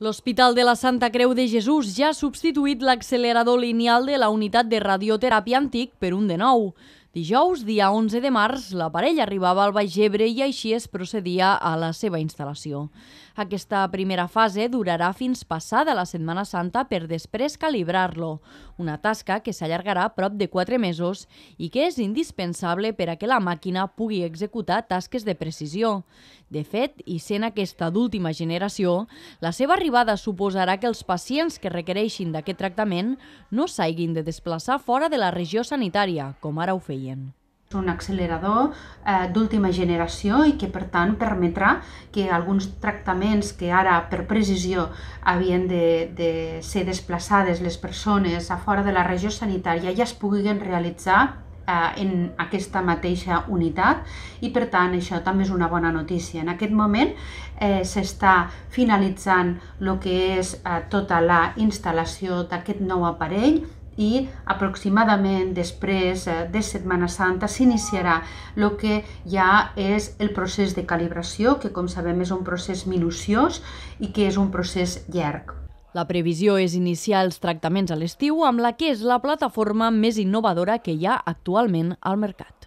L'Hospital de la Santa Creu de Jesús ja ha substituït l'accelerador lineal de la unitat de radioteràpia antic per un de nou. Dijous, dia 11 de març, l'aparell arribava al Baix Ebre i així es procedia a la seva instal·lació. Aquesta primera fase durarà fins passada la Setmana Santa per després calibrar-lo, una tasca que s'allargarà prop de 4 mesos i que és indispensable per a que la màquina pugui executar tasques de precisió. De fet, i sent aquesta d'última generació, la seva arribada suposarà que els pacients que requereixin d'aquest tractament no s'hagin de desplaçar fora de la regió sanitària, com ara ho feien. És un accelerador d'última generació i que, per tant, permetrà que alguns tractaments que ara, per precisió, havien de ser desplaçades les persones a fora de la regió sanitària ja es puguin realitzar en aquesta mateixa unitat i, per tant, això també és una bona notícia. En aquest moment s'està finalitzant el que és tota la instal·lació d'aquest nou aparell i aproximadament després de Setmana Santa s'iniciarà el que ja és el procés de calibració, que com sabem és un procés minuciós i que és un procés llarg. La previsió és iniciar els tractaments a l'estiu amb la que és la plataforma més innovadora que hi ha actualment al mercat.